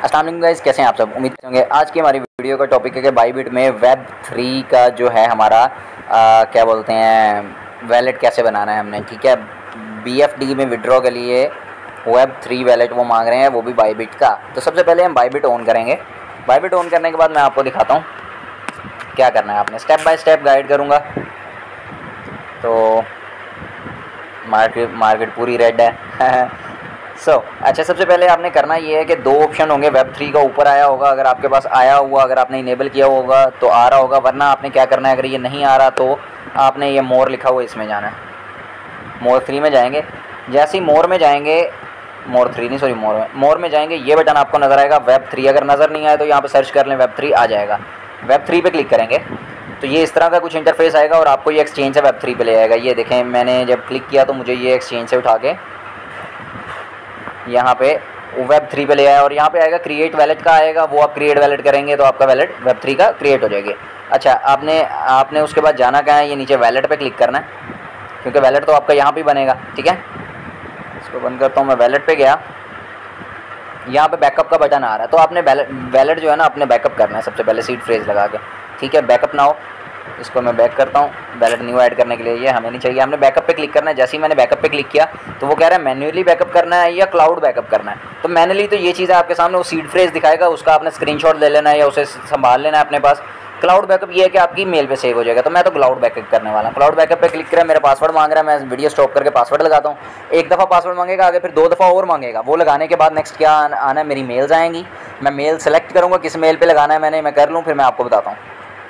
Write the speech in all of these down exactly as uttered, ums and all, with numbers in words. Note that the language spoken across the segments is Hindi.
अस्सलाम वालेकुम गाइस, कैसे हैं आप सब। उम्मीद होंगे आज की हमारी वीडियो का टॉपिक है कि बाइबिट में वेब थ्री का जो है हमारा आ, क्या बोलते हैं वैलेट कैसे बनाना है हमने। ठीक है, बीएफडी में विड्रॉ के लिए वेब थ्री वैलेट वो मांग रहे हैं, वो भी बाइबिट का। तो सबसे पहले हम बाइबिट ऑन करेंगे। बाइबिट ऑन करने के बाद मैं आपको दिखाता हूँ क्या करना है आपने, स्टेप बाय स्टेप गाइड करूँगा। तो मार्केट मार्केट पूरी रेड है सो so, अच्छा, सबसे पहले आपने करना ये है कि दो ऑप्शन होंगे वेब थ्री का ऊपर आया होगा, अगर आपके पास आया हुआ, अगर आपने इनेबल किया होगा तो आ रहा होगा, वरना आपने क्या करना है, अगर ये नहीं आ रहा तो आपने ये मोर लिखा हुआ इसमें जाना है। मोर थ्री में जाएंगे, जैसे ही मोर में जाएंगे, मोर थ्री नहीं सॉरी मोर में मोर में जाएंगे, ये बटन आपको नज़र आएगा वेब थ्री। अगर नज़र नहीं आए तो यहाँ पर सर्च कर लें, वेब थ्री आ जाएगा। वेब थ्री पर क्लिक करेंगे तो ये इस तरह का कुछ इंटरफेस आएगा और आपको ये एक्सचेंज से वेब थ्री पे ले आएगा। ये देखें, मैंने जब क्लिक किया तो मुझे ये एक्सचेंज से उठा के यहाँ पे वेब थ्री पे ले आया और यहाँ पे आएगा क्रिएट वैलेट का आएगा, वो आप क्रिएट वैलेट करेंगे तो आपका वैलेट वेब थ्री का क्रिएट हो जाएगी। अच्छा, आपने आपने उसके बाद जाना कहाँ है, ये नीचे वैलेट पे क्लिक करना है, क्योंकि वैलेट तो आपका यहाँ पे बनेगा। ठीक है, इसको बंद करता हूँ मैं। वैलेट पे गया, यहाँ पे बैकअप का बटन आ रहा है, तो आपने वैलेट जो है ना अपने बैकअप करना है सबसे पहले सीड फ्रेज लगा के। ठीक है, बैकअप ना हो, इसको मैं बैक करता हूँ। वैलेट न्यू ऐड करने के लिए ये हमें नहीं चाहिए, हमने बैकअप पे क्लिक करना है। जैसे ही मैंने बैकअप पे क्लिक किया तो वो कह रहा है मैन्युअली बैकअप करना है या क्लाउड बैकअप करना है। तो मैन्युअली तो ये चीज़ है आपके सामने, वो सीड फ्रेज दिखाएगा, उसका आपने स्क्रीनशॉट ले लेना है या उसे संभाल लेना है अपने पास। क्लाउड बैकअप ये है कि आपकी मेल पे सेव हो जाएगा, तो मैं तो क्लाउड बैकअप करने वाला हूँ। क्लाउड बैकअप पे क्लिक करें, मेरा पासवर्ड मांग रहा है, मैं वीडियो स्टॉप करके पासवर्ड लगाता हूँ। एक दफ़ा पासवर्ड मांगेगा, आगे फिर दो दफ़ा और मांगेगा। वो लगाने के बाद नेक्स्ट क्या आना है, मेरी मेल्स आएंगी। मैं मेल सेलेक्ट करूँगा किस मेल पर लगाना है, मैंने मैं कर लूँ, फिर मैं आपको बताता हूँ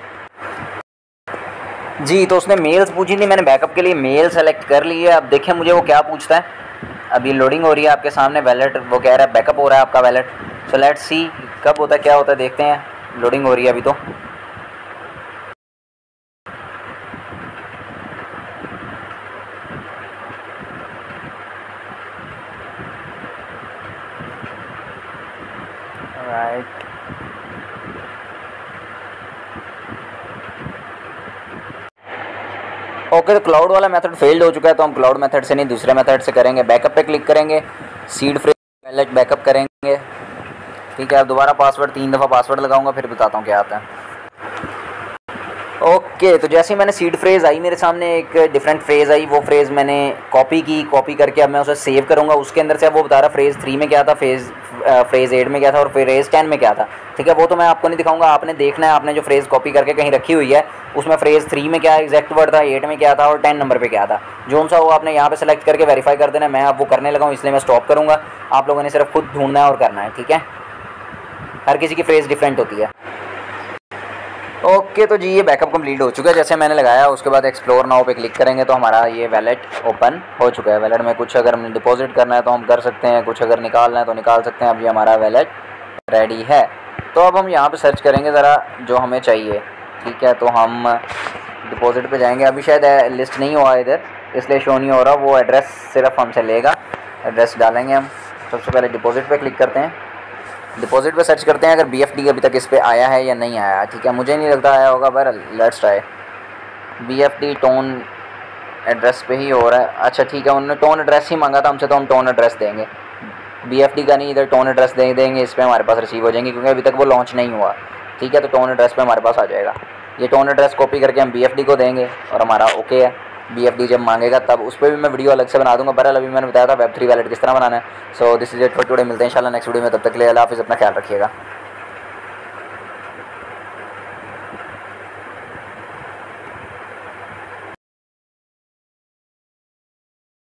जी। तो उसने मेल्स पूछी थी, मैंने बैकअप के लिए मेल सेलेक्ट कर ली है। अब देखें मुझे वो क्या पूछता है। अभी लोडिंग हो रही है आपके सामने वैलेट, वो कह रहा है बैकअप हो रहा है आपका वैलेट। सो लेट्स सी कब होता है क्या होता है, देखते हैं। लोडिंग हो रही है अभी तो। राइट, ओके, तो क्लाउड वाला मेथड फेल्ड हो चुका है, तो हम क्लाउड मेथड से नहीं दूसरे मेथड से करेंगे। बैकअप पे क्लिक करेंगे, सीड फ्रेज वैलेट बैकअप करेंगे। ठीक है, अब दोबारा पासवर्ड तीन दफ़ा पासवर्ड लगाऊंगा, फिर बताता हूँ क्या आता है। ओके, तो जैसे ही मैंने सीड फ्रेज़ आई मेरे सामने, एक डिफरेंट फ्रेज़ आई, वो फ्रेज़ मैंने कॉपी की। कॉपी करके अब मैं उसे सेव करूँगा। उसके अंदर से अब वो बता रहा फ्रेज़ थ्री में क्या था, फेज़ फ्रेज़ एट में क्या था और फ्रेज़ टेन में क्या था। ठीक है, वो तो मैं आपको नहीं दिखाऊंगा, आपने देखना है। आपने जो फ्रेज़ कॉपी करके कहीं रखी हुई है उसमें फ्रेज़ थ्री में क्या एग्जैक्ट वर्ड था, एट में क्या था और टेन नंबर पे क्या था, जो सा वो आपने यहाँ पे सेलेक्ट करके वेरीफाई कर देना है। मैं अब वो करने लगा हूँ, इसलिए मैं स्टॉप करूँगा। आप लोगों ने सिर्फ खुद ढूंढना है और करना है। ठीक है, हर किसी की फ्रेज़ डिफरेंट होती है। ओके, तो जी ये बैकअप कंप्लीट हो चुका है जैसे मैंने लगाया। उसके बाद एक्सप्लोर नाउ पे क्लिक करेंगे तो हमारा ये वैलेट ओपन हो चुका है। वैलेट में कुछ अगर हमने डिपॉजिट करना है तो हम कर सकते हैं, कुछ अगर निकालना है तो निकाल सकते हैं। अब ये हमारा वैलेट रेडी है। तो अब हम यहाँ पे सर्च करेंगे ज़रा जो हमें चाहिए। ठीक है, तो हम डिपॉजिट पे जाएंगे। अभी शायद लिस्ट नहीं हुआ इधर, इसलिए शो नहीं हो रहा। वो एड्रेस सिर्फ हमसे लेगा, एड्रेस डालेंगे हम। सबसे पहले डिपॉजिट पे क्लिक करते हैं, डिपॉजिट पे सर्च करते हैं अगर बीएफडी अभी तक इस पर आया है या नहीं आया। ठीक है, मुझे नहीं लगता आया होगा, पर let's try. BFD tone address पे ही हो रहा है। अच्छा ठीक है, उन्होंने टोन एड्रेस ही मांगा था हमसे, तो हम टोन एड्रेस देंगे। बीएफडी का नहीं, इधर टोन एड्रेस दे देंगे, इस पर हमारे पास रिसीव हो जाएंगे क्योंकि अभी तक वो लॉन्च नहीं हुआ। ठीक है, तो टोन एड्रेस पे हमारे पास आ जाएगा। ये टोन एड्रेस कॉपी करके हम बीएफडी को देंगे और हमारा ओके है। बीएफडी जब मांगेगा तब उस पर भी मैं वीडियो अलग से बना दूंगा। बहरहाल अभी मैंने बताया था वेब थ्री वैलेट किस तरह बनाना है। So this is it for today, मिलते हैं इंशाल्लाह नेक्स्ट वीडियो में। तब तक के लिए अल्लाह हाफिज़, अपना ख्याल रखिएगा।